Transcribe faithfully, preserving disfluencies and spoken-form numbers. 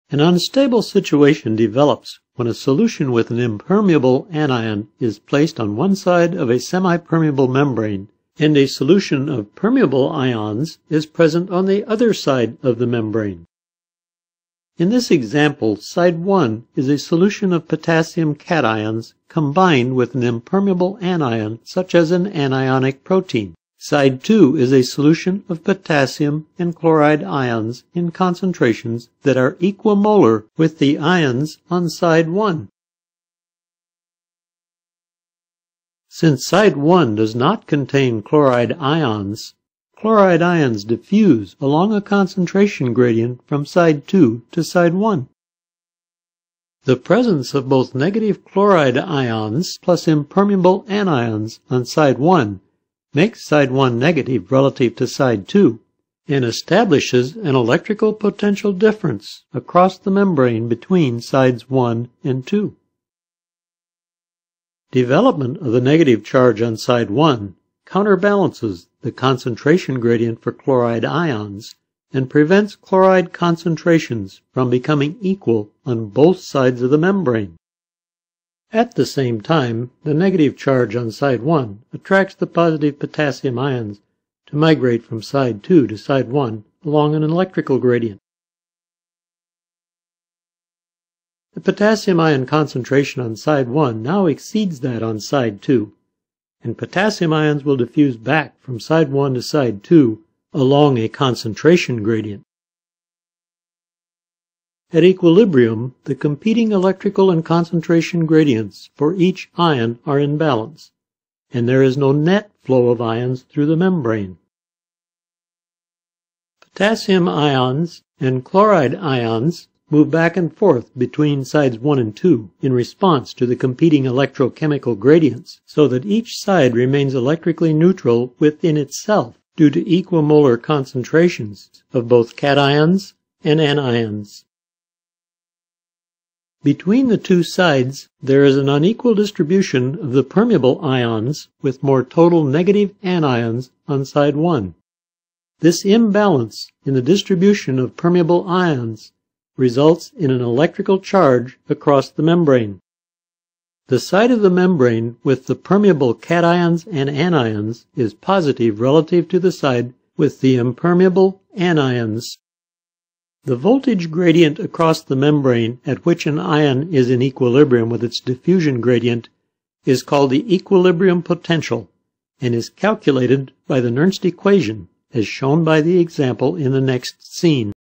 An unstable situation develops when a solution with an impermeable anion is placed on one side of a semi-permeable membrane, and a solution of permeable ions is present on the other side of the membrane. In this example, side one is a solution of potassium cations combined with an impermeable anion such as an anionic protein. Side two is a solution of potassium and chloride ions in concentrations that are equimolar with the ions on side one. Since side one does not contain chloride ions, chloride ions diffuse along a concentration gradient from side two to side one. The presence of both negative chloride ions plus impermeable anions on side one makes side one negative relative to side two and establishes an electrical potential difference across the membrane between sides one and two. Development of the negative charge on side one counterbalances the concentration gradient for chloride ions and prevents chloride concentrations from becoming equal on both sides of the membrane. At the same time, the negative charge on side one attracts the positive potassium ions to migrate from side two to side one along an electrical gradient. The potassium ion concentration on side one now exceeds that on side two, and potassium ions will diffuse back from side one to side two along a concentration gradient. At equilibrium, the competing electrical and concentration gradients for each ion are in balance, and there is no net flow of ions through the membrane. Potassium ions and chloride ions move back and forth between sides one and two in response to the competing electrochemical gradients, so that each side remains electrically neutral within itself due to equimolar concentrations of both cations and anions. Between the two sides, there is an unequal distribution of the permeable ions with more total negative anions on side one. This imbalance in the distribution of permeable ions results in an electrical charge across the membrane. The side of the membrane with the permeable cations and anions is positive relative to the side with the impermeable anions. The voltage gradient across the membrane at which an ion is in equilibrium with its diffusion gradient is called the equilibrium potential and is calculated by the Nernst equation as shown by the example in the next scene.